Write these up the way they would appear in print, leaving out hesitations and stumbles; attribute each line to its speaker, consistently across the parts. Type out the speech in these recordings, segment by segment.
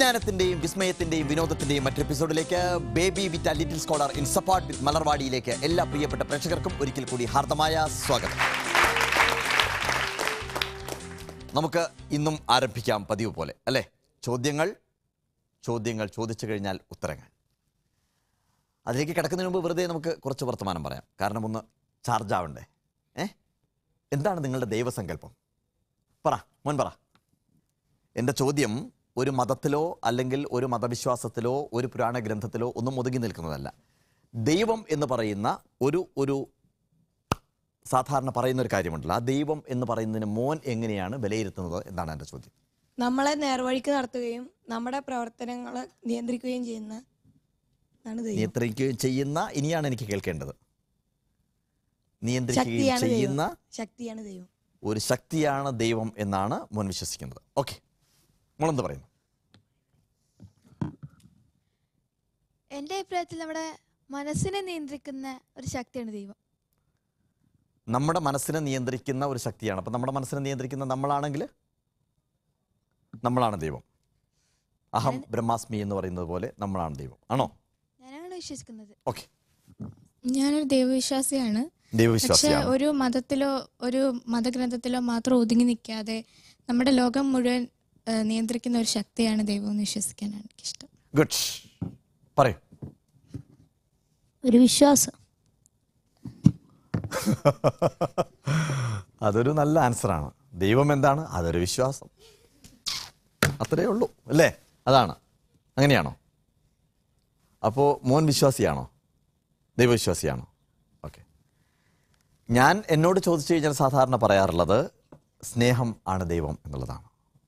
Speaker 1: വിജ്ഞാനത്തിന്റെയും വിസ്മയത്തിന്റെയും വിനോദത്തിന്റെയും മറ്റൊരു എപ്പിസോഡിലേക്ക് baby with little scholar in support with മലർവാടിയിലേക്ക് എല്ലാ പ്രിയപ്പെട്ട പ്രേക്ഷകർക്കും ഒരിക്കൽ കൂടി ഹാർദമായ സ്വാഗതം. നമുക്ക് ഇന്നും ആരംഭിക്കാം പതിവ് പോലെ അല്ലേ? ചോദ്യങ്ങൾ ചോദിച്ചു കഴിഞ്ഞാൽ ഉത്തരങ്ങൾ. അതിലേക്ക് കിടക്കുന്നതിന് മുമ്പ് വെറുതെ നമുക്ക് കുറച്ച് വർത്തമാനം പറയാം. കാരണം ഒന്ന് ചാർജ് ആവണ്ടേ. എന്താണ് നിങ്ങളുടെ ദൈവസങ്കല്പം? പറ മോൻ പറ. എൻ്റെ ചോദ്യം ഒരു മതത്തിലോ അല്ലെങ്കിൽ ഒരു മതവിശ്വാസത്തിലോ ഒരു പുരാണ ഗ്രന്ഥത്തിലോ ഒന്നും ഒതുങ്ങി നിൽക്കുന്നതല്ല. ദൈവം എന്ന് പറയുന്ന ഒരു സാധാരണ പറയുന്ന ഒരു കാര്യമുണ്ടല്ലോ, ആ ദൈവം എന്ന് പറയുന്നതിന് മോൻ എങ്ങനെയാണ് വിലയിരുത്തുന്നത് എന്നാണ് എൻ്റെ ചോദ്യം.
Speaker 2: നമ്മളെ നേർവഴിക്ക് നടത്തുകയും നമ്മുടെ പ്രവർത്തനങ്ങളെ നിയന്ത്രിക്കുകയും
Speaker 1: ചെയ്യുന്ന ഇനിയാണ് എനിക്ക് കേൾക്കേണ്ടത്. നിയന്ത്രിക്കുകയും ചെയ്യുന്ന
Speaker 2: ശക്തിയാണ് ദൈവം.
Speaker 1: ഒരു ശക്തിയാണ് ദൈവം എന്നാണ് മോൻ വിശ്വസിക്കുന്നത്. ഓക്കെ, മോളെന്ത് പറയുന്നു?
Speaker 3: എൻ്റെ അഭിപ്രായത്തിൽ നമ്മുടെ മനസ്സിനെ നിയന്ത്രിക്കുന്ന ഒരു ശക്തിയാണ് ദൈവം.
Speaker 1: നമ്മുടെ മനസ്സിനെ നിയന്ത്രിക്കുന്ന ഒരു ശക്തിയാണ്. അപ്പം നമ്മുടെ മനസ്സിനെ നിയന്ത്രിക്കുന്ന നമ്മളാണെങ്കിൽ നമ്മളാണ് ദൈവം. അഹം ബ്രഹ്മാസ്മി എന്ന് പറയുന്നത് പോലെ നമ്മളാണ് ദൈവം ആണോ?
Speaker 3: ഞാനാണ് വിശ്വസിക്കുന്നത്.
Speaker 1: ഓക്കെ,
Speaker 4: ഞാനൊരു ദൈവവിശ്വാസിയാണ്. പക്ഷെ ഒരു മതത്തിലോ ഒരു മതഗ്രന്ഥത്തിലോ മാത്രം ഒതുങ്ങി നിൽക്കാതെ നമ്മുടെ ലോകം മുഴുവൻ നിയന്ത്രിക്കുന്ന ഒരു ശക്തിയാണ് ദൈവം എന്ന് വിശ്വസിക്കാനാണ് എനിക്കിഷ്ടം.
Speaker 1: ഗുഡ്, പറയൂ.
Speaker 4: ഒരു വിശ്വാസം.
Speaker 1: അതൊരു നല്ല ആൻസറാണ്. ദൈവം എന്താണ്? അതൊരു വിശ്വാസം, അത്രയേ ഉള്ളൂ അല്ലേ? അതാണ്. അങ്ങനെയാണോ? അപ്പോൾ മോൻ വിശ്വാസിയാണോ? ദൈവവിശ്വാസിയാണോ? ഓക്കെ. ഞാൻ എന്നോട് ചോദിച്ചു കഴിഞ്ഞാൽ സാധാരണ പറയാറുള്ളത് സ്നേഹം ആണ് ദൈവം എന്നുള്ളതാണ്.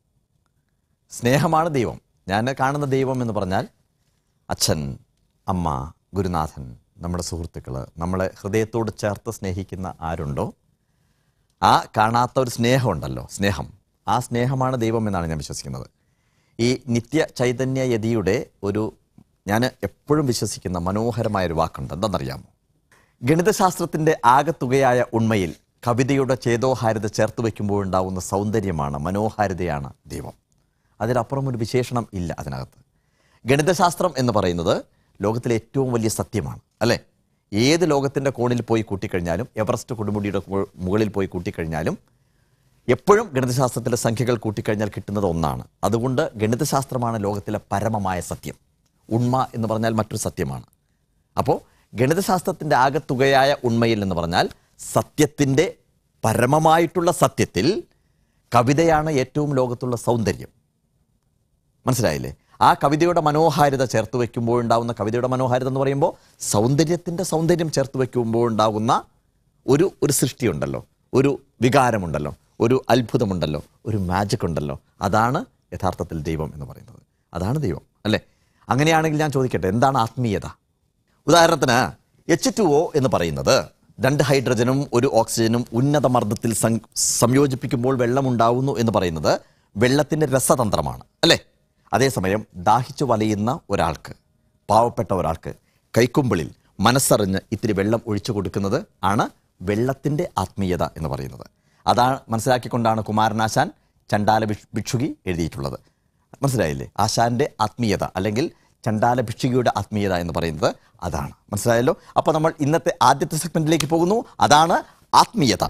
Speaker 1: സ്നേഹമാണ് ദൈവം. ഞാൻ കാണുന്ന ദൈവം എന്ന് പറഞ്ഞാൽ അച്ഛൻ, അമ്മ, ഗുരുനാഥൻ, നമ്മുടെ സുഹൃത്തുക്കൾ, നമ്മളെ ഹൃദയത്തോട് ചേർത്ത് സ്നേഹിക്കുന്ന ആരുണ്ടോ ആ കാണാത്ത ഒരു സ്നേഹമുണ്ടല്ലോ, സ്നേഹം. ആ സ്നേഹമാണ് ദൈവം എന്നാണ് ഞാൻ വിശ്വസിക്കുന്നത്. ഈ നിത്യ ചൈതന്യ യതിയുടെ ഞാൻ എപ്പോഴും വിശ്വസിക്കുന്ന മനോഹരമായൊരു വാക്കുണ്ട്. എന്താണെന്നറിയാമോ? ഗണിതശാസ്ത്രത്തിൻ്റെ ആകത്തുകയായ ഉണ്മയിൽ കവിതയുടെ ചേതോഹാരിത ചേർത്ത് വയ്ക്കുമ്പോഴുണ്ടാവുന്ന സൗന്ദര്യമാണ്, മനോഹാരിതയാണ് ദൈവം. അതിലപ്പുറം ഒരു വിശേഷണം ഇല്ല അതിനകത്ത്. ഗണിതശാസ്ത്രം എന്ന് പറയുന്നത് ലോകത്തിലെ ഏറ്റവും വലിയ സത്യമാണ് അല്ലേ? ഏത് ലോകത്തിൻ്റെ കോണിൽ പോയി കൂട്ടിക്കഴിഞ്ഞാലും, എവറസ്റ്റ് കൊടുമുടിയുടെ മുകളിൽ പോയി കൂട്ടിക്കഴിഞ്ഞാലും എപ്പോഴും ഗണിതശാസ്ത്രത്തിലെ സംഖ്യകൾ കൂട്ടിക്കഴിഞ്ഞാൽ കിട്ടുന്നത് ഒന്നാണ്. അതുകൊണ്ട് ഗണിതശാസ്ത്രമാണ് ലോകത്തിലെ പരമമായ സത്യം. ഉണ്മ എന്ന് പറഞ്ഞാൽ മറ്റൊരു സത്യമാണ്. അപ്പോൾ ഗണിതശാസ്ത്രത്തിൻ്റെ ആകത്തുകയായ ഉണ്മയിൽ എന്ന് പറഞ്ഞാൽ സത്യത്തിൻ്റെ പരമമായിട്ടുള്ള സത്യത്തിൽ കവിതയാണ് ഏറ്റവും ലോകത്തുള്ള സൗന്ദര്യം. മനസ്സിലായില്ലേ? ആ കവിതയുടെ മനോഹാരിത ചേർത്ത് വയ്ക്കുമ്പോഴുണ്ടാകുന്ന, കവിതയുടെ മനോഹാരിത എന്ന് പറയുമ്പോൾ സൗന്ദര്യത്തിൻ്റെ സൗന്ദര്യം ചേർത്ത് വയ്ക്കുമ്പോഴുണ്ടാകുന്ന ഒരു സൃഷ്ടിയുണ്ടല്ലോ, ഒരു വികാരമുണ്ടല്ലോ, ഒരു അത്ഭുതമുണ്ടല്ലോ, ഒരു മാജിക് ഉണ്ടല്ലോ. അതാണ് യഥാർത്ഥത്തിൽ ദൈവം എന്ന് പറയുന്നത്. അതാണ് ദൈവം അല്ലേ? അങ്ങനെയാണെങ്കിൽ ഞാൻ ചോദിക്കട്ടെ, എന്താണ് ആത്മീയത? ഉദാഹരണത്തിന് H2O എന്ന് പറയുന്നത് 2 ഹൈഡ്രജനും 1 ഓക്സിജനും ഉന്നത മർദ്ദത്തിൽ സംയോജിപ്പിക്കുമ്പോൾ വെള്ളമുണ്ടാവുന്നു എന്ന് പറയുന്നത് വെള്ളത്തിൻ്റെ രസതന്ത്രമാണ് അല്ലേ? അതേസമയം ദാഹിച്ചു വലയുന്ന ഒരാൾക്ക്, പാവപ്പെട്ട ഒരാൾക്ക് കൈക്കുമ്പിളിൽ മനസ്സറിഞ്ഞ് ഇത്തിരി വെള്ളം ഒഴിച്ചു കൊടുക്കുന്നത് ആണ് വെള്ളത്തിൻ്റെ ആത്മീയത എന്ന് പറയുന്നത്. അതാണ് മനസ്സിലാക്കിക്കൊണ്ടാണ് കുമാരനാശാൻ ചണ്ടാല ഭിക്ഷുകി എഴുതിയിട്ടുള്ളത്. മനസ്സിലായില്ലേ? ആശാന്റെ ആത്മീയത അല്ലെങ്കിൽ ചണ്ടാല ഭിക്ഷുകിയുടെ ആത്മീയത എന്ന് പറയുന്നത് അതാണ്. മനസ്സിലായല്ലോ? അപ്പോൾ നമ്മൾ ഇന്നത്തെ ആദ്യത്തെ സെഗ്മെന്റിലേക്ക് പോകുന്നു. അതാണ് ആത്മീയത.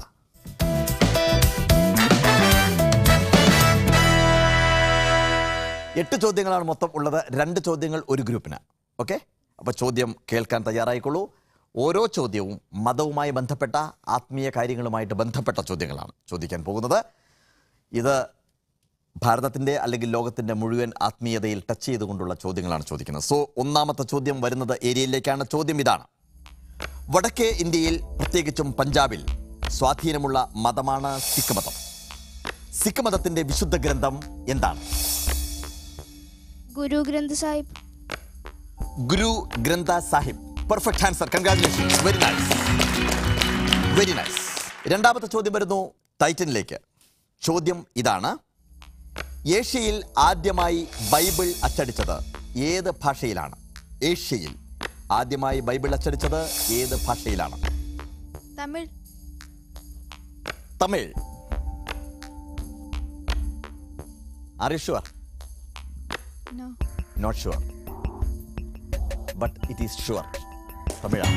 Speaker 1: എട്ട് ചോദ്യങ്ങളാണ് മൊത്തം ഉള്ളത്. 2 ചോദ്യങ്ങൾ ഒരു ഗ്രൂപ്പിന്. ഓക്കെ, അപ്പോൾ ചോദ്യം കേൾക്കാൻ തയ്യാറായിക്കൊള്ളൂ. ഓരോ ചോദ്യവും മതവുമായി ബന്ധപ്പെട്ട, ആത്മീയ കാര്യങ്ങളുമായിട്ട് ബന്ധപ്പെട്ട ചോദ്യങ്ങളാണ് ചോദിക്കാൻ പോകുന്നത്. ഇത് ഭാരതത്തിൻ്റെ അല്ലെങ്കിൽ ലോകത്തിൻ്റെ മുഴുവൻ ആത്മീയതയിൽ ടച്ച് ചെയ്തുകൊണ്ടുള്ള ചോദ്യങ്ങളാണ് ചോദിക്കുന്നത്. സോ ഒന്നാമത്തെ ചോദ്യം വരുന്നത് ഏരിയയിലേക്കാണ്. ചോദ്യം ഇതാണ്: വടക്കേ ഇന്ത്യയിൽ പ്രത്യേകിച്ചും പഞ്ചാബിൽ സ്വാധീനമുള്ള മതമാണ് സിഖ് മതം. സിഖ് മതത്തിൻ്റെ വിശുദ്ധ ഗ്രന്ഥം എന്താണ്?
Speaker 3: ഗുരു Granth Sahib.
Speaker 1: Guru Granth Sahib. Perfect answer. Congratulations. Very nice, very nice. രണ്ടാമത്തെ ചോദ്യം വരുന്നു ടൈറ്റനിലേക്ക്. ചോദ്യം ഇതാണ്: ഏഷ്യയിൽ ആദ്യമായി ബൈബിൾ അച്ചടിച്ചത് ഏത് ഭാഷയിലാണ്? ഏഷ്യയിൽ ആദ്യമായി ബൈബിൾ അച്ചടിച്ചത് ഏത് ഭാഷയിലാണ്?
Speaker 3: Tamil.
Speaker 1: Tamil. Are you sure?
Speaker 3: No
Speaker 1: not sure, but it is sure. തമിഴാണ്.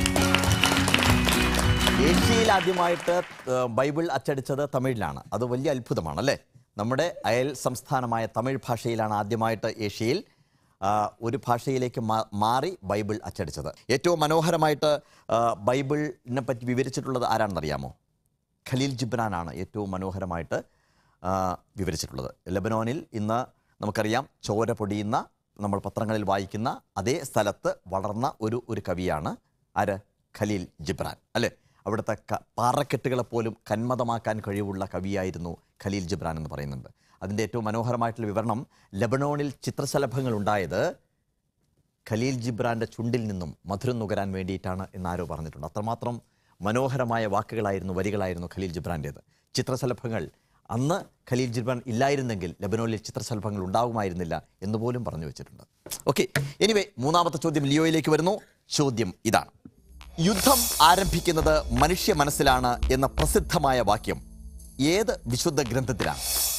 Speaker 1: ഏഷ്യയിൽ ആദ്യമായിട്ട് ബൈബിൾ അച്ചടിച്ചത് തമിഴിലാണ്. അത് വലിയ അത്ഭുതമാണ് അല്ലേ? നമ്മുടെ അയൽ സംസ്ഥാനമായ തമിഴ് ഭാഷയിലാണ് ആദ്യമായിട്ട് ഏഷ്യയിൽ ഒരു ഭാഷയിലേക്ക് മാറി ബൈബിൾ അച്ചടിച്ചത്. ഏറ്റവും മനോഹരമായിട്ട് ബൈബിളിനെ പറ്റി വിവരിച്ചിട്ടുള്ളത് ആരാണെന്നറിയാമോ? ഖലീൽ ജിബ്രാനാണ് ഏറ്റവും മനോഹരമായിട്ട് വിവരിച്ചിട്ടുള്ളത്. ലെബനോനിൽ ഇന്ന് നമുക്കറിയാം ചോര പൊടിയുന്ന, നമ്മൾ പത്രങ്ങളിൽ വായിക്കുന്ന അതേ സ്ഥലത്ത് വളർന്ന ഒരു കവിയാണ് ആര്? ഖലീൽ ജിബ്രാൻ അല്ലേ? അവിടുത്തെ പാറക്കെട്ടുകളെപ്പോലും കന്മതമാക്കാൻ കഴിവുള്ള കവിയായിരുന്നു ഖലീൽ ജിബ്രാൻ എന്ന് പറയുന്നുണ്ട്. അതിൻ്റെ ഏറ്റവും മനോഹരമായിട്ടുള്ള വിവരണം, ലെബനോണിൽ ചിത്രശലഭങ്ങൾ ഉണ്ടായത് ഖലീൽ ജിബ്രാൻ്റെ ചുണ്ടിൽ നിന്നും മധുരം നുകരാൻ വേണ്ടിയിട്ടാണ് എന്നാരോ പറഞ്ഞിട്ടുണ്ട്. അത്രമാത്രം മനോഹരമായ വാക്കുകളായിരുന്നു, വരികളായിരുന്നു ഖലീൽ ജിബ്രാൻ്റേത്. ചിത്രശലഭങ്ങൾ അന്ന് ഖലീൽ ജിബ്രാൻ ഇല്ലായിരുന്നെങ്കിൽ ലെബനോനിൽ ചിത്രശലഭങ്ങൾ ഉണ്ടാകുമായിരുന്നില്ല എന്നുപോലും പറഞ്ഞു വെച്ചിട്ടുണ്ട്. ഓക്കെ, എനിവേ മൂന്നാമത്തെ ചോദ്യം ലിയോയിലേക്ക് വരുന്നു. ചോദ്യം ഇതാണ്: യുദ്ധം ആരംഭിക്കുന്നത് മനുഷ്യ മനസ്സിലാണ് എന്ന പ്രസിദ്ധമായ വാക്യം ഏത് വിശുദ്ധ ഗ്രന്ഥത്തിലാണ്?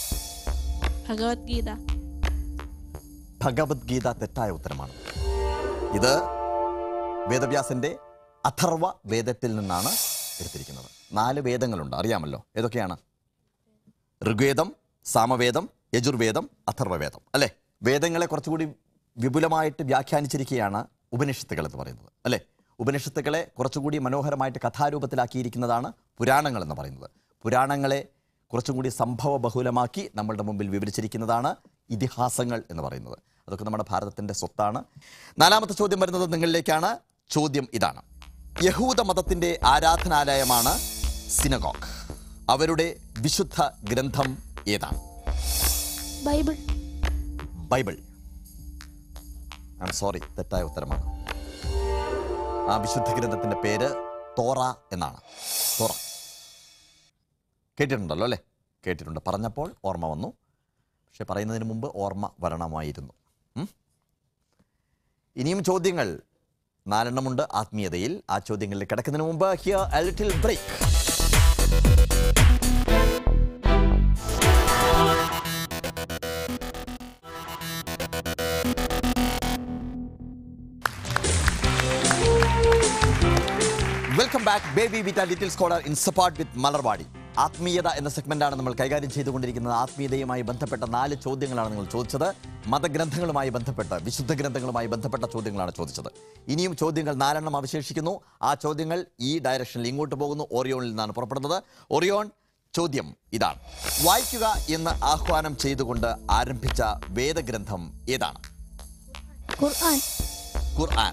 Speaker 3: ഭഗവത്ഗീത.
Speaker 1: ഭഗവത്ഗീത തെറ്റായ ഉത്തരമാണ്. ഇത് വേദവ്യാസന്റെ അഥർവ വേദത്തിൽ നിന്നാണ് എടുത്തിരിക്കുന്നത്. 4 വേദങ്ങളുണ്ട്, അറിയാമല്ലോ. ഏതൊക്കെയാണ്? ഋഗ്വേദം, സാമവേദം, യജുർവേദം, അഥർവവേദം അല്ലേ? വേദങ്ങളെ കുറച്ചുകൂടി വിപുലമായിട്ട് വ്യാഖ്യാനിച്ചിരിക്കുകയാണ് ഉപനിഷത്തുകൾ എന്ന് പറയുന്നത് അല്ലേ? ഉപനിഷത്തുക്കളെ കുറച്ചുകൂടി മനോഹരമായിട്ട് കഥാരൂപത്തിലാക്കിയിരിക്കുന്നതാണ് പുരാണങ്ങൾ എന്ന് പറയുന്നത്. പുരാണങ്ങളെ കുറച്ചും കൂടി സംഭവ ബഹുലമാക്കി നമ്മളുടെ മുമ്പിൽ വിവരിച്ചിരിക്കുന്നതാണ് ഇതിഹാസങ്ങൾ എന്ന് പറയുന്നത്. അതൊക്കെ നമ്മുടെ ഭാരതത്തിൻ്റെ സ്വത്താണ്. 4ാമത്തെ ചോദ്യം വരുന്നത് നിങ്ങളിലേക്കാണ്. ചോദ്യം ഇതാണ്: യഹൂദ മതത്തിൻ്റെ ആരാധനാലയമാണ് സിനഗോഗ്. അവരുടെ വിശുദ്ധ ഗ്രന്ഥം ഏതാണ്?
Speaker 3: Bible.
Speaker 1: Bible. I am sorry, തെറ്റായ ഉത്തരമാണ്. ആ വിശുദ്ധ ഗ്രന്ഥത്തിൻ്റെ പേര് തോറ എന്നാണ്. തോറ കേട്ടിട്ടുണ്ടല്ലോ അല്ലേ? കേട്ടിട്ടുണ്ട്. പറഞ്ഞപ്പോൾ ഓർമ്മ വന്നു, പക്ഷെ പറയുന്നതിന് മുമ്പ് ഓർമ്മ വരണമായിരുന്നു. ഇനിയും ചോദ്യങ്ങൾ 4 എണ്ണമുണ്ട് ആത്മീയതയിൽ. ആ ചോദ്യങ്ങളിൽ കിടക്കുന്നതിന് മുമ്പ് here a little break. Welcome back. Baby with a little scholar in support with Malarvadi. ആത്മീയത എന്ന സെഗ്മെന്റാണ് നമ്മൾ കൈകാര്യം ചെയ്തുകൊണ്ടിരിക്കുന്നത്. ആത്മീയതയുമായി ബന്ധപ്പെട്ട 4 ചോദ്യങ്ങളാണ് നിങ്ങൾ ചോദിച്ചത്. മതഗ്രന്ഥങ്ങളുമായി ബന്ധപ്പെട്ട്, വിശുദ്ധ ഗ്രന്ഥങ്ങളുമായി ബന്ധപ്പെട്ട ചോദ്യങ്ങളാണ് ചോദിച്ചത്. ഇനിയും ചോദ്യങ്ങൾ 4 എണ്ണം അവശേഷിക്കുന്നു. ആ ചോദ്യങ്ങൾ ഈ ഡയറക്ഷനിൽ ഇങ്ങോട്ട് പോകുന്നു. ഓറിയോണിൽ നിന്നാണ് പുറപ്പെടുന്നത്. ഓറിയോൺ, ചോദ്യം ഇതാണ്: വായിക്കുക എന്ന് ആഹ്വാനം ചെയ്തുകൊണ്ട് ആരംഭിച്ച വേദഗ്രന്ഥം ഏതാണ്?
Speaker 3: Quran.
Speaker 1: Quran.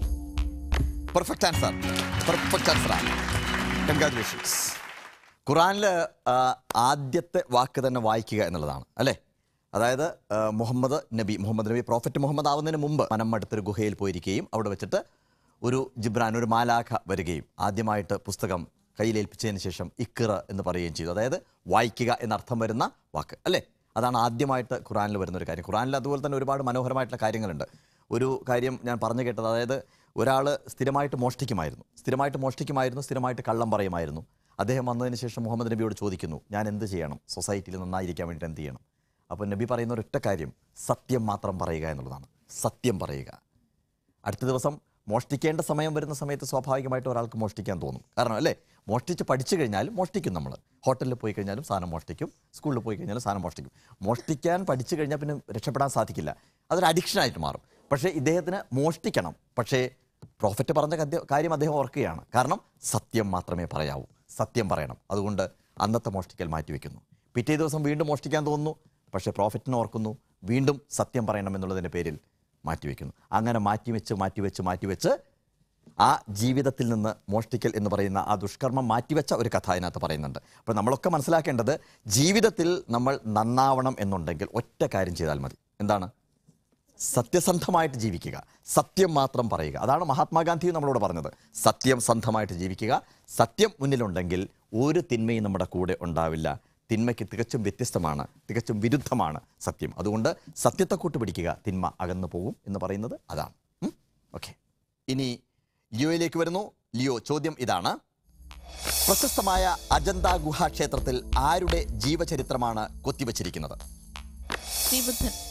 Speaker 1: Perfect answer. Perfect ആൻസറാണ്. കൺഗ്രാജുലേഷൻസ്. ഖുർആനിൽ ആദ്യത്തെ വാക്ക് തന്നെ വായിക്കുക എന്നുള്ളതാണ് അല്ലേ? അതായത് മുഹമ്മദ് നബി പ്രോഫറ്റ് മുഹമ്മദ് ആവുന്നതിന് മുമ്പ് മനമ്മടുത്തൊരു ഗുഹയിൽ പോയിരിക്കുകയും അവിടെ വെച്ചിട്ട് ഒരു ജിബ്രാൻ, ഒരു മാലാഖ വരികയും ആദ്യമായിട്ട് പുസ്തകം കയ്യിലേൽപ്പിച്ചതിന് ശേഷം ഇഖ്റ എന്ന് പറയുകയും ചെയ്തു. അതായത് വായിക്കുക എന്നർത്ഥം വരുന്ന വാക്ക് അല്ലേ? അതാണ് ആദ്യമായിട്ട് ഖുർആനിൽ വരുന്നൊരു കാര്യം. ഖുർആനിൽ അതുപോലെ തന്നെ ഒരുപാട് മനോഹരമായിട്ടുള്ള കാര്യങ്ങളുണ്ട്. ഒരു കാര്യം ഞാൻ പറഞ്ഞു കേട്ടത്, അതായത് ഒരാൾ സ്ഥിരമായിട്ട് മോഷ്ടിക്കുമായിരുന്നു, സ്ഥിരമായിട്ട് കള്ളം പറയുമായിരുന്നു. അദ്ദേഹം വന്നതിന് ശേഷം മുഹമ്മദ് നബിയോട് ചോദിക്കുന്നു, ഞാൻ എന്ത് ചെയ്യണം, സൊസൈറ്റിയിൽ നന്നായിരിക്കാൻ വേണ്ടിയിട്ട് എന്ത് ചെയ്യണം? അപ്പോൾ നബി പറയുന്ന ഒരൊറ്റ കാര്യം, സത്യം മാത്രം പറയുക എന്നുള്ളതാണ്. സത്യം പറയുക. അടുത്ത ദിവസം മോഷ്ടിക്കേണ്ട സമയം വരുന്ന സമയത്ത് സ്വാഭാവികമായിട്ട് ഒരാൾക്ക് മോഷ്ടിക്കാൻ തോന്നും. കാരണം അല്ലേ, മോഷ്ടിച്ച് പഠിച്ചു കഴിഞ്ഞാലും മോഷ്ടിക്കും. നമ്മൾ ഹോട്ടലിൽ പോയി കഴിഞ്ഞാലും സാധനം മോഷ്ടിക്കും, സ്കൂളിൽ പോയി കഴിഞ്ഞാലും സാധനം മോഷ്ടിക്കും. മോഷ്ടിക്കാൻ പഠിച്ചു കഴിഞ്ഞാൽ പിന്നെ രക്ഷപ്പെടാൻ സാധിക്കില്ല, അതൊരു അഡിക്ഷനായിട്ട് മാറും. പക്ഷേ ഇദ്ദേഹത്തിന് മോഷ്ടിക്കണം, പക്ഷേ പ്രോഫറ്റ് പറഞ്ഞ കാര്യം അദ്ദേഹം ഓർക്കുകയാണ്. കാരണം സത്യം മാത്രമേ പറയാവൂ, സത്യം പറയണം. അതുകൊണ്ട് അന്നത്തെ മോഷ്ടിക്കൽ മാറ്റിവെക്കുന്നു. പിറ്റേ ദിവസം വീണ്ടും മോഷ്ടിക്കാൻ തോന്നുന്നു, പക്ഷേ പ്രോഫറ്റിനെ ഓർക്കുന്നു, വീണ്ടും സത്യം പറയണം എന്നുള്ളതിൻ്റെ പേരിൽ മാറ്റിവെക്കുന്നു. അങ്ങനെ മാറ്റിവെച്ച് ആ ജീവിതത്തിൽ നിന്ന് മോഷ്ടിക്കൽ എന്ന് പറയുന്ന ആ ദുഷ്കർമ്മം മാറ്റിവെച്ച ഒരു കഥ അതിനകത്ത് പറയുന്നുണ്ട്. അപ്പോൾ നമ്മളൊക്കെ മനസ്സിലാക്കേണ്ടത്, ജീവിതത്തിൽ നമ്മൾ നന്നാവണം എന്നുണ്ടെങ്കിൽ ഒറ്റ കാര്യം ചെയ്താൽ മതി. എന്താണ്? സത്യസന്ധമായിട്ട് ജീവിക്കുക, സത്യം മാത്രം പറയുക. അതാണ് മഹാത്മാഗാന്ധി നമ്മളോട് പറഞ്ഞത്. സത്യം സന്ധമായിട്ട് ജീവിക്കുക. സത്യം മുന്നിലുണ്ടെങ്കിൽ ഒരു തിന്മയും നമ്മുടെ കൂടെ ഉണ്ടാവില്ല. തിന്മയ്ക്ക് തികച്ചും വ്യത്യസ്തമാണ്, തികച്ചും വിരുദ്ധമാണ് സത്യം. അതുകൊണ്ട് സത്യത്തെ കൂട്ടുപിടിക്കുക, തിന്മ അകന്നു പോകും എന്ന് പറയുന്നത് അതാണ്. ഓക്കെ, ഇനി ലിയോയിലേക്ക് വരുന്നു. ലിയോ, ചോദ്യം ഇതാണ്: പ്രശസ്തമായ അജന്ത ഗുഹാക്ഷേത്രത്തിൽ ആരുടെ ജീവചരിത്രമാണ് കൊത്തിവച്ചിരിക്കുന്നത്?
Speaker 3: ശ്രീബുദ്ധൻ.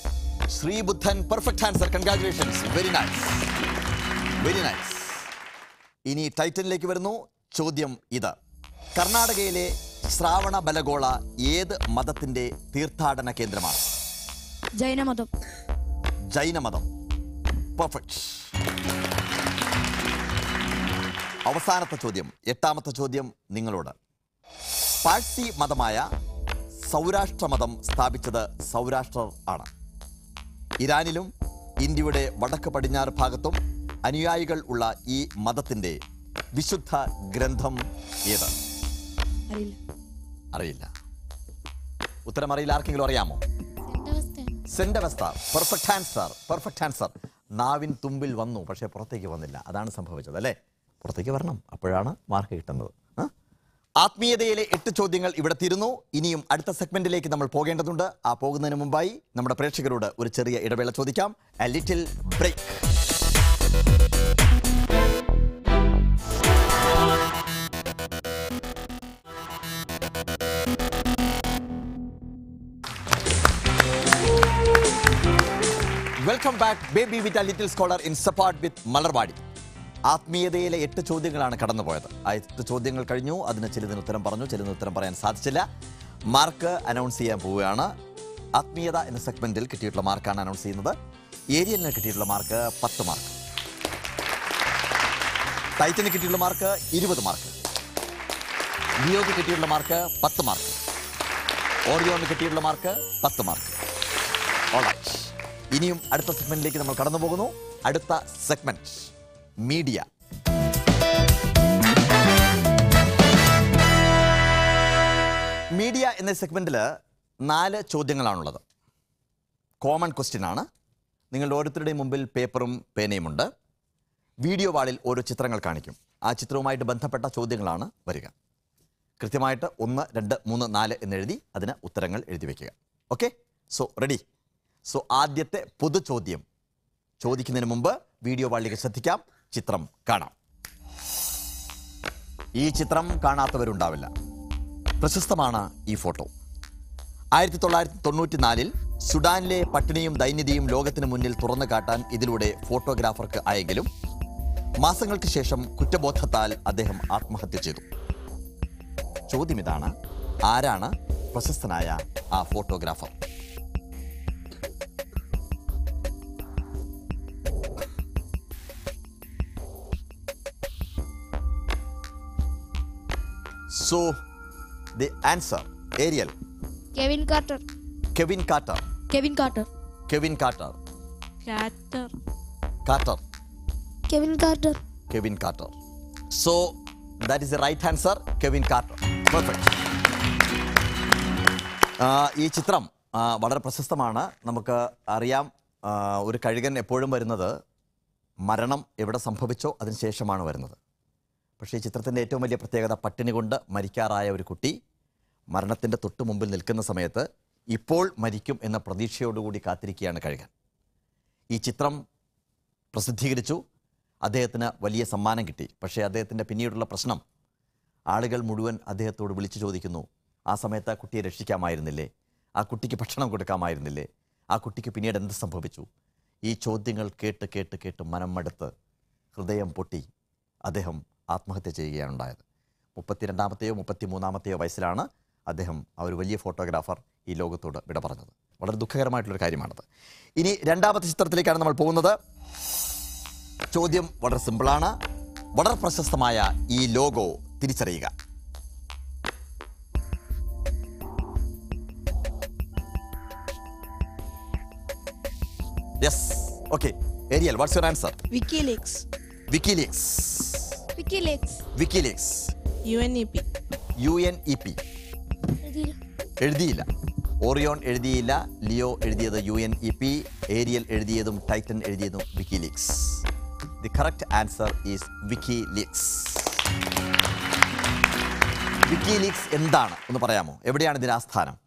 Speaker 1: ശ്രീബുദ്ധൻ perfect answer. Congratulations. Very nice, very nice. ഇനി ടൈറ്റനിലേക്ക് വരുന്നു. ചോദ്യം ഇത്: കർണാടകയിലെ ശ്രാവണ ബലഗോള ഏത് മതത്തിന്റെ തീർത്ഥാടന കേന്ദ്രമാണ്?
Speaker 3: ജൈനമതം.
Speaker 1: ജൈനമതം. പെർഫെക്റ്റ്. അവസാനത്തെ ചോദ്യം, എട്ടാമത്തെ ചോദ്യം നിങ്ങളോട്. പാഴ്സി മതമായ സൗരാഷ്ട്ര മതം സ്ഥാപിച്ചത് സൗരാഷ്ട്രർ ആണ്. ഇറാനിലും ഇന്ത്യയുടെ വടക്ക് പടിഞ്ഞാറ് ഭാഗത്തും അനുയായികൾ ഉള്ള ഈ മതത്തിന്റെ വിശുദ്ധ ഗ്രന്ഥം ഏത്? അറിയില്ല. ഉത്തരം അറിയില്ല. ആർക്കെങ്കിലും അറിയാമോ? സെന്റ് അവസ്ഥ. Perfect answer, perfect answer. നാവിൻ തുമ്പിൽ വന്നു, പക്ഷേ പുറത്തേക്ക് വന്നില്ല. അതാണ് സംഭവിച്ചത് അല്ലേ? പുറത്തേക്ക് വരണം, അപ്പോഴാണ് മാർക്ക് കിട്ടുന്നത്. ആത്മീയതയിലെ 8 ചോദ്യങ്ങൾ ഇവിടെ തീരുന്നു. ഇനിയും അടുത്ത സെഗ്മെന്റിലേക്ക് നമ്മൾ പോകേണ്ടതുണ്ട്. ആ പോകുന്നതിന് മുമ്പായി നമ്മുടെ പ്രേക്ഷകരോട് ഒരു ചെറിയ ഇടവേള ചോദിക്കാം. A little break. Welcome back baby with a little scholar in support with Malarvadi. ആത്മീയതയിലെ 8 ചോദ്യങ്ങളാണ് കടന്നുപോയത്. ആ 8 ചോദ്യങ്ങൾ കഴിഞ്ഞു. അതിന് ചിലതിന് ഉത്തരം പറഞ്ഞു, ചിലതിന് ഉത്തരം പറയാൻ സാധിച്ചില്ല. മാർക്ക് അനൗൺസ് ചെയ്യാൻ പോവുകയാണ്. ആത്മീയത എന്ന സെഗ്മെന്റിൽ കിട്ടിയിട്ടുള്ള മാർക്കാണ് അനൗൺസ് ചെയ്യുന്നത്. ഏരിയലിന് കിട്ടിയിട്ടുള്ള മാർക്ക് 10 മാർക്ക്, ടൈറ്റന് കിട്ടിയിട്ടുള്ള മാർക്ക് 20 മാർക്ക്, ലിയോക്ക് കിട്ടിയിട്ടുള്ള മാർക്ക് 10 മാർക്ക്, ഓറിയോന് കിട്ടിയിട്ടുള്ള മാർക്ക് 10 മാർക്ക്. ഓൾറൈറ്റ്, ഇനിയും അടുത്ത സെഗ്മെന്റിലേക്ക് നമ്മൾ കടന്നു പോകുന്നു. അടുത്ത സെഗ്മെന്റ് മീഡിയ. മീഡിയ എന്ന സെഗ്മെന്റിൽ 4 ചോദ്യങ്ങളാണുള്ളത്. കോമൺ ക്വസ്റ്റ്യൻ ആണ്. നിങ്ങളുടെ ഓരോരുത്തരുടെയും മുമ്പിൽ പേപ്പറും പേനയുമുണ്ട്. വീഡിയോ വാളിൽ ഓരോ ചിത്രങ്ങൾ കാണിക്കും. ആ ചിത്രവുമായിട്ട് ബന്ധപ്പെട്ട ചോദ്യങ്ങളാണ് വരിക. കൃത്യമായിട്ട് 1, 2, 3, 4 എന്നെഴുതി അതിന് ഉത്തരങ്ങൾ എഴുതി വയ്ക്കുക. Okay, so ready? സോ ആദ്യത്തെ പൊതു ചോദ്യം ചോദിക്കുന്നതിന് മുമ്പ് വീഡിയോ വാളിലേക്ക് ശ്രദ്ധിക്കാം. ചിത്രം കാണാം. ഈ ചിത്രം കാണാത്തവരുണ്ടാവില്ല. പ്രശസ്തമാണ് ഈ ഫോട്ടോ. 1994 സുഡാനിലെ പട്ടിണിയും ദൈന്യതയും ലോകത്തിന് മുന്നിൽ തുറന്നു കാട്ടാൻ ഇതിലൂടെ ഫോട്ടോഗ്രാഫർക്ക് ആയെങ്കിലും മാസങ്ങൾക്ക് ശേഷം കുറ്റബോധത്താൽ അദ്ദേഹം ആത്മഹത്യ ചെയ്തു. ചോദ്യം ഇതാണ്: ആരാണ് പ്രശസ്തനായ ആ photographer? So, the answer, Ariel.
Speaker 3: Kevin Carter.
Speaker 1: Kevin Carter.
Speaker 3: Kevin Carter.
Speaker 1: Kevin Carter.
Speaker 3: Carter.
Speaker 1: Carter.
Speaker 3: Kevin Carter.
Speaker 1: Kevin Carter. So, that is the right answer, Kevin Carter. Perfect. ഈ ചിത്രം വളരെ പ്രശസ്തമാണ്. നമുക്ക് അറിയാം, ഒരു കഴുകൻ എപ്പോഴും വരുന്നത് മരണം എവിടെ സംഭവിച്ചോ അതിനുശേഷമാണ് വരുന്നത്. പക്ഷേ ഈ ചിത്രത്തിൻ്റെ ഏറ്റവും വലിയ പ്രത്യേകത, പട്ടിണി കൊണ്ട് മരിക്കാറായ ഒരു കുട്ടി മരണത്തിൻ്റെ തൊട്ട് മുമ്പിൽ നിൽക്കുന്ന സമയത്ത് ഇപ്പോൾ മരിക്കും എന്ന പ്രതീക്ഷയോടുകൂടി കാത്തിരിക്കുകയാണ് കഴുകൻ. ഈ ചിത്രം പ്രസിദ്ധീകരിച്ചു. അദ്ദേഹത്തിന് വലിയ സമ്മാനം കിട്ടി. പക്ഷേ അദ്ദേഹത്തിൻ്റെ പിന്നീടുള്ള പ്രശ്നം, ആളുകൾ മുഴുവൻ അദ്ദേഹത്തോട് വിളിച്ചു ചോദിക്കുന്നു, ആ സമയത്ത് ആ കുട്ടിയെ രക്ഷിക്കാമായിരുന്നില്ലേ? ആ കുട്ടിക്ക് ഭക്ഷണം കൊടുക്കാമായിരുന്നില്ലേ? ആ കുട്ടിക്ക് പിന്നീട് എന്ത് സംഭവിച്ചു? ഈ ചോദ്യങ്ങൾ കേട്ട് കേട്ട് കേട്ട് മനം മടുത്ത് ഹൃദയം പൊട്ടി അദ്ദേഹം ആത്മഹത്യ ചെയ്യുകയാണ് ഉണ്ടായത്. 32-ാമത്തെയോ 33-ാമത്തെയോ വയസ്സിലാണ് അദ്ദേഹം, ആ ഒരു വലിയ ഫോട്ടോഗ്രാഫർ, ഈ ലോകത്തോട് വിട പറഞ്ഞത്. വളരെ ദുഃഖകരമായിട്ടുള്ളൊരു കാര്യമാണത്. ഇനി രണ്ടാമത്തെ ചിത്രത്തിലേക്കാണ് നമ്മൾ പോകുന്നത്. ചോദ്യം വളരെ സിമ്പിളാണ്. വളരെ പ്രശസ്തമായ ഈ ലോഗോ തിരിച്ചറിയുക. Yes, okay. Ariel, what's your answer?
Speaker 2: WikiLeaks.
Speaker 1: WikiLeaks.
Speaker 3: WikiLeaks.
Speaker 1: WikiLeaks.
Speaker 2: UNEP.
Speaker 1: UNEP. എഴുതിയില്ല. ഓറിയോൺ എഴുതിയില്ല. ലിയോ എഴുതിയത് UNEP. ഏരിയൽ എഴുതിയതും ടൈറ്റൻ എഴുതിയതും WikiLeaks. The correct answer is WikiLeaks. WikiLeaks എന്താണ് ഒന്ന് പറയാമോ? എവിടെയാണ് ഇതിൻ്റെ ആസ്ഥാനം?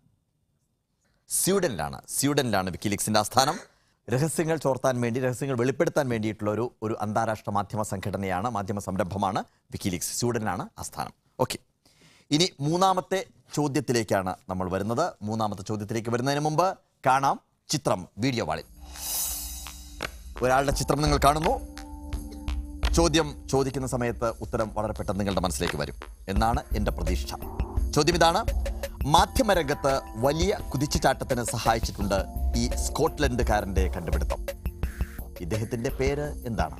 Speaker 1: സ്വീഡനിലാണ് വിക്കിലീക്സിൻ്റെ ആസ്ഥാനം. രഹസ്യങ്ങൾ ചോർത്താൻ വേണ്ടി, രഹസ്യങ്ങൾ വെളിപ്പെടുത്താൻ വേണ്ടിയിട്ടുള്ള ഒരു അന്താരാഷ്ട്ര മാധ്യമ സംഘടനയാണ്, മാധ്യമ സംരംഭമാണ് വിക്കിലീക്സ്. സ്വീഡനിലാണ് ആസ്ഥാനം. ഓക്കെ, ഇനി മൂന്നാമത്തെ ചോദ്യത്തിലേക്കാണ് നമ്മൾ വരുന്നത്. മൂന്നാമത്തെ ചോദ്യത്തിലേക്ക് വരുന്നതിന് മുമ്പ് കാണാം ചിത്രം വീഡിയോ വാളിൽ. ഒരാളുടെ ചിത്രം നിങ്ങൾ കാണുന്നു. ചോദ്യം ചോദിക്കുന്ന സമയത്ത് ഉത്തരം വളരെ പെട്ടെന്ന് നിങ്ങളുടെ മനസ്സിലേക്ക് വരും എന്നാണ് എൻ്റെ പ്രതീക്ഷ. ചോദ്യം ഇതാണ്: മാധ്യമരംഗത്ത് വലിയ കുതിച്ചുചാട്ടത്തിന് സഹായിച്ചിട്ടുണ്ട് ഈ സ്കോട്ട്ലൻഡുകാരൻ്റെ കണ്ടുപിടുത്തം. ഇദ്ദേഹത്തിന്റെ പേര് എന്താണ്?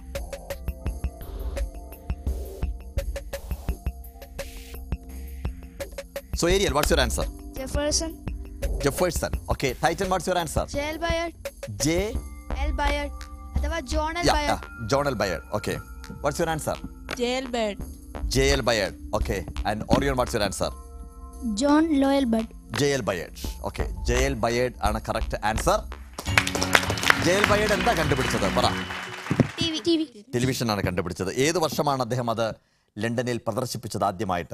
Speaker 1: So Ariel, what's your answer?
Speaker 3: Jefferson.
Speaker 1: Jefferson. Okay. Titan, what's your answer?
Speaker 3: J.L. Bayard.
Speaker 1: J.
Speaker 3: L. Bayard. അഥവാ John L Bayard.
Speaker 1: John L. Bayard. Okay. What's your answer?
Speaker 2: J.L. Bayard.
Speaker 1: J.L. Bayard. Okay. And Orion, what's your answer?
Speaker 5: John Lowell Budd.
Speaker 1: J.L. Bayard. Okay. J.L. Bayard ആണ് correct answer. J.L. Bayard എന്താ കണ്ടുപിടിച്ചത്? പറ.
Speaker 3: TV.
Speaker 1: Television ആണ് കണ്ടുപിടിച്ചത്. ഏത് വർഷമാണ് അദ്ദേഹം അത് ലണ്ടനിൽ പ്രദർശിപ്പിച്ചത് ആദ്യമായിട്ട്?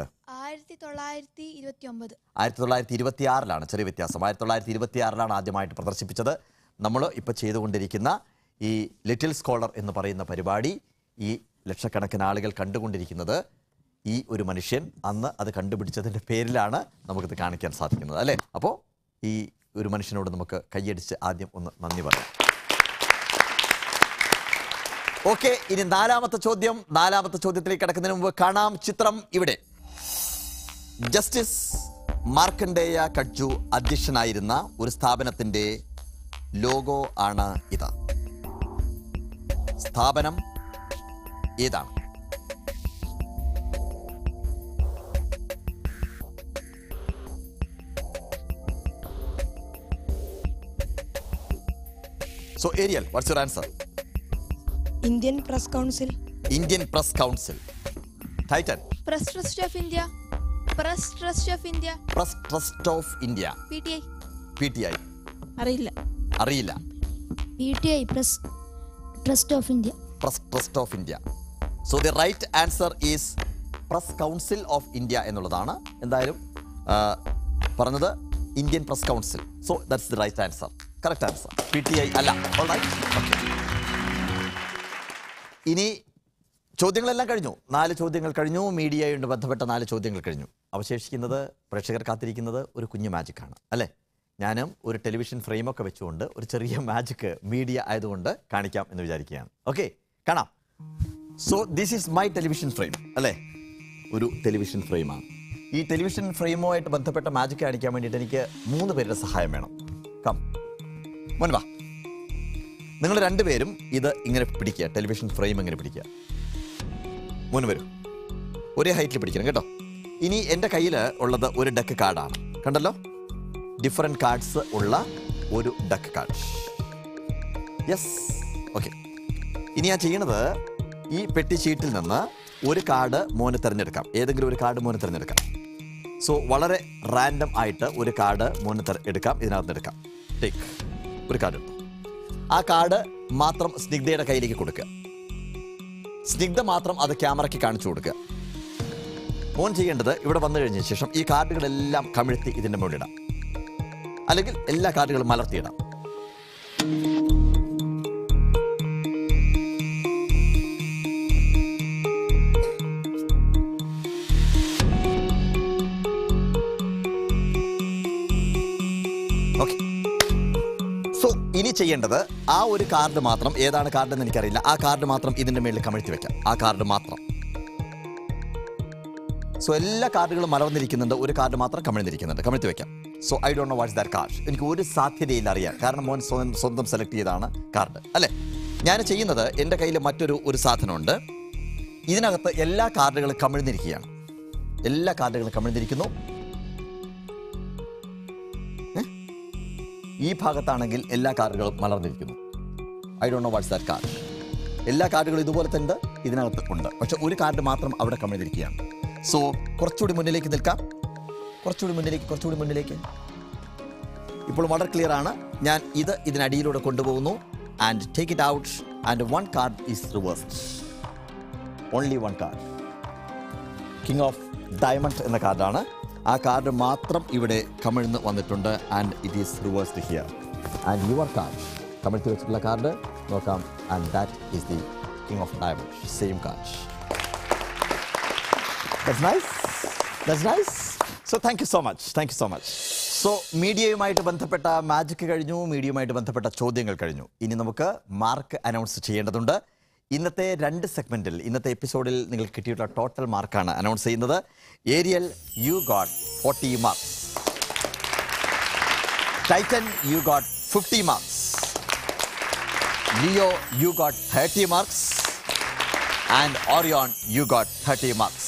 Speaker 3: 1929.
Speaker 1: 1926 ചെറിയ വ്യത്യാസം. 1926 ആദ്യമായിട്ട് പ്രദർശിപ്പിച്ചത്. നമ്മൾ ഇപ്പോൾ ചെയ്തുകൊണ്ടിരിക്കുന്ന ഈ ലിറ്റിൽ സ്കോളർ എന്ന് പറയുന്ന പരിപാടി ഈ ലക്ഷക്കണക്കിന് ആളുകൾ കണ്ടുകൊണ്ടിരിക്കുന്നത് ഈ ഒരു മനുഷ്യൻ അന്ന് അത് കണ്ടുപിടിച്ചതിൻ്റെ പേരിലാണ് നമുക്കിത് കാണിക്കാൻ സാധിക്കുന്നത്, അല്ലേ? അപ്പോൾ ഈ ഒരു മനുഷ്യനോട് നമുക്ക് കൈയടിച്ച് ആദ്യം ഒന്ന് നന്ദി പറയാം. ഓക്കെ, ഇനി നാലാമത്തെ ചോദ്യത്തിലേക്ക് കിടക്കുന്നതിന് മുമ്പ് കാണാം ചിത്രം ഇവിടെ. ജസ്റ്റിസ് മാർക്കണ്ഡേയ കട്ജു അധ്യക്ഷനായിരുന്ന ഒരു സ്ഥാപനത്തിന്റെ ലോഗോ ആണ് ഇത്. സ്ഥാപനം ഏതാണ്? So Ariel, what's your answer?
Speaker 2: Indian Press Council.
Speaker 1: Indian Press Council. Titan.
Speaker 3: Press Trust of India. Press Trust of India.
Speaker 1: Press Trust of India.
Speaker 3: PTI.
Speaker 1: PTI. അറിയില്ല.
Speaker 5: PTI, Press Trust of India.
Speaker 1: Press Trust of India. So the right answer is Press Council of India എന്നുള്ളതാണ്. എന്തായാലും പറഞ്ഞത് Indian press council. So that's the right answer. Correct answer. PTI അല്ല. All right. Okay, ഇനി ചോദ്യങ്ങളെല്ലാം കഴിഞ്ഞു. 4 ചോദ്യങ്ങൾ കഴിഞ്ഞു. മീഡിയയുണ്ട് ബന്ധപ്പെട്ട 4 ചോദ്യങ്ങൾ കഴിഞ്ഞു. അവശേഷിക്കുന്നത് പ്രേക്ഷകർ കാത്തിരിക്കുന്നത് ഒരു കുഞ്ഞു മാജിക്കാണ്, അല്ലേ? ഞാനും ഒരു ടെലിവിഷൻ ഫ്രെയിമൊക്കെ വെച്ചുകൊണ്ട് ഒരു ചെറിയ മാജിക്ക് മീഡിയ ആയതുകൊണ്ട് കാണിക്കാം എന്ന് വിചാരിക്കുകയാണ്. ഓക്കെ, കാണാം. So this is my television frame, അല്ലേ? ഒരു ടെലിവിഷൻ ഫ്രെയിമാണ്. ഈ ടെലിവിഷൻ ഫ്രെയിമുമായിട്ട് ബന്ധപ്പെട്ട മാജിക്ക് കാണിക്കാൻ വേണ്ടിയിട്ട് എനിക്ക് 3 പേരുടെ സഹായം വേണം. കം മോൻവാ, നിങ്ങൾ 2 പേരും ഇത് ഇങ്ങനെ പിടിക്കുക. ടെലിവിഷൻ ഫ്രെയിം ഇങ്ങനെ പിടിക്കുക. മോന് വരും. ഒരേ ഹൈറ്റിൽ പിടിക്കണം കേട്ടോ. ഇനി എൻ്റെ കയ്യിൽ ഉള്ളത് ഒരു ഡക്ക് കാർഡാണ്. കണ്ടല്ലോ, ഡിഫറെൻറ്റ് കാർഡ്സ് ഉള്ള ഒരു ഡക്ക് കാർഡ്. Yes, okay. ഇനി ഞാൻ ചെയ്യണത് ഈ പെട്ടി ഷീറ്റിൽ നിന്ന് ഒരു കാർഡ് മോന് തിരഞ്ഞെടുക്കാം. ഏതെങ്കിലും ഒരു കാർഡ് മോന് തിരഞ്ഞെടുക്കാം. സോ വളരെ റാൻഡം ആയിട്ട് ഒരു കാർഡ് മോന് എടുക്കാം. ഇതിനകത്ത് എടുക്കാം. ടേക്ക് ഒരു കാർഡ് എടുത്തു. ആ കാർഡ് മാത്രം സ്നിഗ്ധയുടെ കയ്യിലേക്ക് കൊടുക്കുക. സ്നിഗ്ധ മാത്രം അത് ക്യാമറയ്ക്ക് കാണിച്ചു കൊടുക്കുക. മോൻ ചെയ്യേണ്ടത് ഇവിടെ വന്നു കഴിഞ്ഞ ശേഷം ഈ കാർഡുകളെല്ലാം കമിഴ്ത്തി ഇതിൻ്റെ മുകളിലിടാം, അല്ലെങ്കിൽ എല്ലാ കാർഡുകളും മലർത്തിയിടാം. ഓക്കെ, സോ ഇനി ചെയ്യേണ്ടത് ആ ഒരു കാർഡ് മാത്രം, ഏതാണ് കാർഡ് എന്ന് എനിക്കറിയില്ല, ആ കാർഡ് മാത്രം ഇതിൻ്റെ മേളിൽ കമിഴ്ത്തി വെക്കാം. ആ കാർഡ് മാത്രം. സോ എല്ലാ കാർഡുകളും മലർന്നിരിക്കുന്നുണ്ട്, ഒരു കാർഡ് മാത്രം കമിഴ്ത്തി വെക്കാം. So I don't know what's that card. എനിക്ക് ഒരു സാധ്യതയില്ല അറിയാൻ, കാരണം മോൻ സ്വന്തം സെലക്ട് ചെയ്താണ് കാർഡ്, അല്ലേ? ഞാൻ ചെയ്യുന്നത്, എൻ്റെ കയ്യിൽ മറ്റൊരു സാധനമുണ്ട്. ഇതിനകത്ത് എല്ലാ കാർഡുകളും കമിഴ്ന്നിരിക്കുകയാണ്. എല്ലാ കാർഡുകളും കമിഴ്ന്നിരിക്കുന്നു. ഈ ഭാഗത്താണെങ്കിൽ എല്ലാ കാർഡുകളും മലർന്നിരിക്കുന്നു. I don't know what's that card. എല്ലാ കാർഡുകളും ഇതുപോലത്തെ ഉണ്ട്, ഇതിനകത്ത് ഉണ്ട്. പക്ഷെ ഒരു കാർഡ് മാത്രം അവിടെ കമിഴ്ന്നിരിക്കുകയാണ്. സോ കുറച്ചുകൂടി മുന്നിലേക്ക് നിൽക്കാം. കുറച്ചുകൂടി മുന്നിലേക്ക്. ഇപ്പോൾ വളരെ ക്ലിയർ ആണ്. ഞാൻ ഇതിനടിയിലൂടെ കൊണ്ടുപോകുന്നു. And take it out. And 1 card is reversed. Only 1 card. King of diamond എന്ന കാർഡാണ്. ആ കാർഡ് മാത്രം ഇവിടെ കമിഴ്ന്ന് വന്നിട്ടുണ്ട്. And it is reversed here. And your card, കമിഴ്ത്തി വെച്ചിട്ടുള്ള കാർഡ് നോക്കാം. And that is the king of diamond. Same card. That's nice. So thank you so much. So മീഡിയയുമായിട്ട് ബന്ധപ്പെട്ട മാജിക് കഴിഞ്ഞു, മീഡിയയുമായിട്ട് ബന്ധപ്പെട്ട ചോദ്യങ്ങൾ കഴിഞ്ഞു. ഇനി നമുക്ക് മാർക്ക് അനൗൺസ് ചെയ്യേണ്ടതുണ്ട്. ഇന്നത്തെ 2 സെഗ്മെന്റിൽ, ഇന്നത്തെ എപ്പിസോഡിൽ നിങ്ങൾക്ക് കിട്ടിയിട്ടുള്ള ടോട്ടൽ മാർക്കാണ് അനൗൺസ് ചെയ്യുന്നത്. Ariel, you got 40 marks. Titan, you got 50 marks. Leo, you got 30 marks. And Orion, you got 30 marks.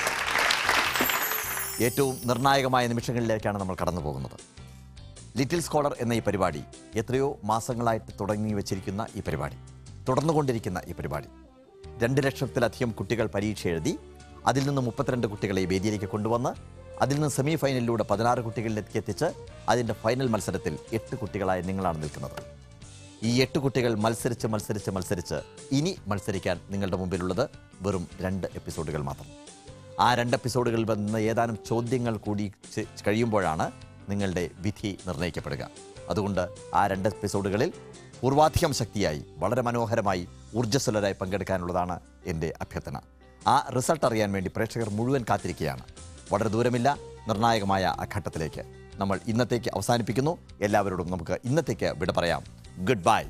Speaker 1: ഏറ്റവും നിർണായകമായ നിമിഷങ്ങളിലേക്കാണ് നമ്മൾ കടന്നു പോകുന്നത്. ലിറ്റിൽ സ്കോളർ എന്ന ഈ പരിപാടി, എത്രയോ മാസങ്ങളായിട്ട് തുടങ്ങി വെച്ചിരിക്കുന്ന ഈ പരിപാടി, തുടർന്നുകൊണ്ടിരിക്കുന്ന ഈ പരിപാടി, 2 ലക്ഷത്തിലധികം കുട്ടികൾ പരീക്ഷ എഴുതി അതിൽ നിന്ന് 32 കുട്ടികളെ ഈ വേദിയിലേക്ക് കൊണ്ടുവന്ന് അതിൽ നിന്ന് സെമി ഫൈനലിലൂടെ 16 കുട്ടികളിലേക്ക് എത്തിച്ച് അതിൻ്റെ ഫൈനൽ മത്സരത്തിൽ 8 കുട്ടികളായ നിങ്ങളാണ് നിൽക്കുന്നത്. ഈ 8 കുട്ടികൾ മത്സരിച്ച് ഇനി മത്സരിക്കാൻ നിങ്ങളുടെ മുമ്പിലുള്ളത് വെറും 2 എപ്പിസോഡുകൾ മാത്രം. ആ 2 എപ്പിസോഡുകളിൽ വന്ന് ഏതാനും ചോദ്യങ്ങൾ കൂടി കഴിയുമ്പോഴാണ് നിങ്ങളുടെ വിധി നിർണ്ണയിക്കപ്പെടുക. അതുകൊണ്ട് ആ 2 എപ്പിസോഡുകളിൽ പൂർവാധികം ശക്തിയായി, വളരെ മനോഹരമായി, ഊർജ്ജസ്വലരായി പങ്കെടുക്കാനുള്ളതാണ് എൻ്റെ അഭ്യർത്ഥന. ആ റിസൾട്ട് അറിയാൻ വേണ്ടി പ്രേക്ഷകർ മുഴുവൻ കാത്തിരിക്കുകയാണ്. വളരെ ദൂരമില്ല, നിർണായകമായ ആ ഘട്ടത്തിലേക്ക് നമ്മൾ ഇന്നത്തേക്ക് അവസാനിപ്പിക്കുന്നു. എല്ലാവരോടും നമുക്ക് ഇന്നത്തേക്ക് വിട പറയാം. Good bye.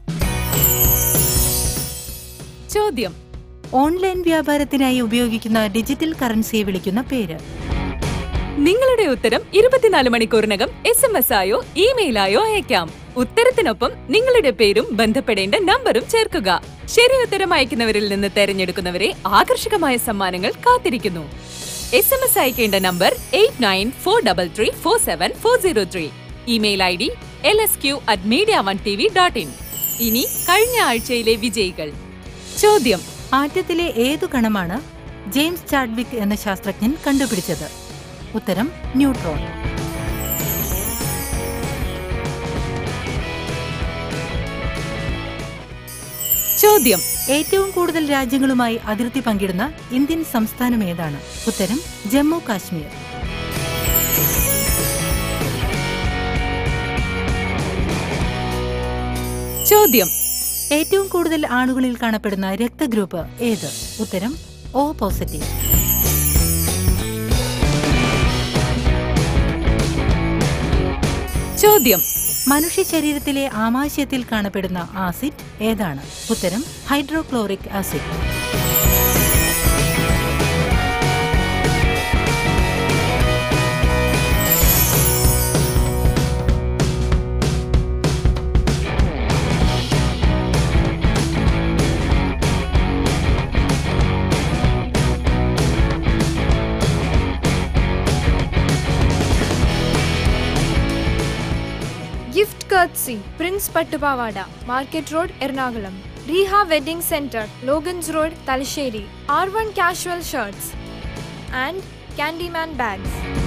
Speaker 6: ചോദ്യം: ഓൺലൈൻ വ്യാപാരത്തിനായി ഉപയോഗിക്കുന്ന ഡിജിറ്റൽ കറൻസിയെ വിളിക്കുന്ന പേര്. നിങ്ങളുടെ ഉത്തരം 24 മണിക്കൂറിനകം SMS ആയോ ഇമെയിലായോ അയക്കാം. ഉത്തരത്തിനൊപ്പം നിങ്ങളുടെ പേരും ബന്ധപ്പെടേണ്ട നമ്പറും ചേർക്കുക. ശരി ഉത്തരം അയക്കുന്നവരിൽ നിന്ന് തെരഞ്ഞെടുക്കുന്നവരെ ആകർഷകമായ സമ്മാനങ്ങൾ കാത്തിരിക്കുന്നു. SMS അയക്കേണ്ട നമ്പർ 8943347403. Email ID lsq@mediaonetv.in. ഇനി കഴിഞ്ഞ ആഴ്ചയിലെ വിജയികൾ. ചോദ്യം: ആറ്റത്തിലെ ഏതു കണമാണ് ജെയിംസ് ചാഡ്വിക് എന്ന ശാസ്ത്രജ്ഞൻ കണ്ടുപിടിച്ചത്? ഉത്തരം ന്യൂട്രോൺ. ചോദ്യം: ഏറ്റവും കൂടുതൽ രാജ്യങ്ങളുമായി അതിർത്തി പങ്കിടുന്ന ഇന്ത്യൻ സംസ്ഥാനം ഏതാണ്? ഉത്തരം ജമ്മു കാശ്മീർ. ചോദ്യം: ഏറ്റവും കൂടുതൽ ആളുകളിൽ കാണപ്പെടുന്ന രക്തഗ്രൂപ്പ് ഏത്? ഉത്തരം O പോസിറ്റീവ്. ചോദ്യം: മനുഷ്യ ശരീരത്തിലെ ആമാശയത്തിൽ കാണപ്പെടുന്ന ആസിഡ് ഏതാണ്? ഉത്തരം hydrochloric acid.
Speaker 2: Gift courtesy Prince Pattupavada, Market Road, Ernakulam. Reha Wedding Center, Logans Road, Talasheri. R1 Casual Shirts and Candyman Bags.